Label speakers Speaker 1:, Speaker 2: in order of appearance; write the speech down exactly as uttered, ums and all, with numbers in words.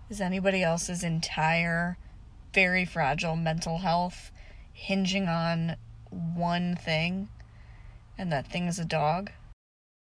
Speaker 1: Is anybody else's entire, very fragile mental health hinging on one thing? And that thing is a dog?